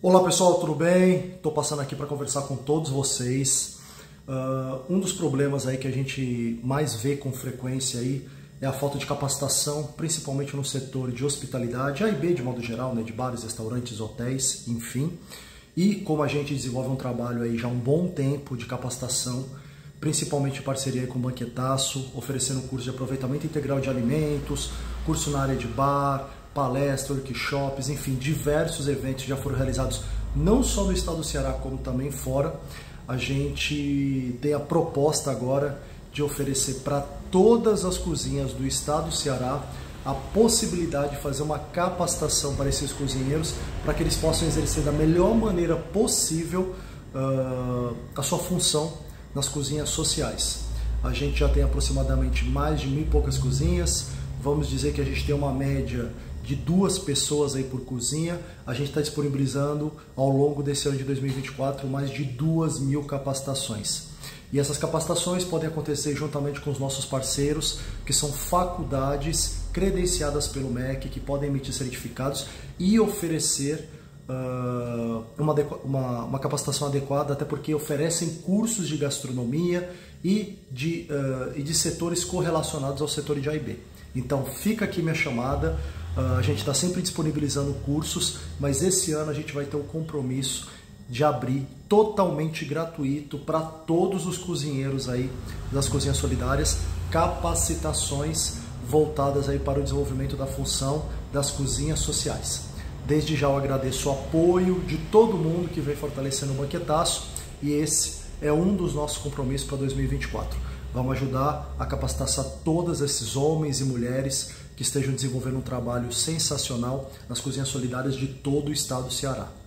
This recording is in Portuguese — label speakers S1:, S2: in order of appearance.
S1: Olá pessoal, tudo bem? Estou passando aqui para conversar com todos vocês. Um dos problemas aí que a gente mais vê com frequência aí é a falta de capacitação, principalmente no setor de hospitalidade, A e B de modo geral, né, de bares, restaurantes, hotéis, enfim. E como a gente desenvolve um trabalho aí já há um bom tempo de capacitação, principalmente em parceria com o Banquetaço, oferecendo curso de aproveitamento integral de alimentos, curso na área de bar, palestras, workshops, enfim, diversos eventos já foram realizados não só no estado do Ceará, como também fora. A gente tem a proposta agora de oferecer para todas as cozinhas do estado do Ceará a possibilidade de fazer uma capacitação para esses cozinheiros, para que eles possam exercer da melhor maneira possível a sua função nas cozinhas sociais. A gente já tem aproximadamente mais de 1.000 e poucas cozinhas, vamos dizer que a gente tem uma média de 2 pessoas aí por cozinha. A gente está disponibilizando ao longo desse ano de 2024 mais de 2.000 capacitações. E essas capacitações podem acontecer juntamente com os nossos parceiros, que são faculdades credenciadas pelo MEC, que podem emitir certificados e oferecer uma capacitação adequada, até porque oferecem cursos de gastronomia e de setores correlacionados ao setor de A e B. Então fica aqui minha chamada, a gente está sempre disponibilizando cursos, mas esse ano a gente vai ter o compromisso de abrir totalmente gratuito para todos os cozinheiros aí das cozinhas solidárias, capacitações voltadas aí para o desenvolvimento da função das cozinhas sociais. Desde já eu agradeço o apoio de todo mundo que vem fortalecendo o Banquetaço, e esse é um dos nossos compromissos para 2024. Vamos ajudar a capacitar todos esses homens e mulheres que estejam desenvolvendo um trabalho sensacional nas cozinhas solidárias de todo o estado do Ceará.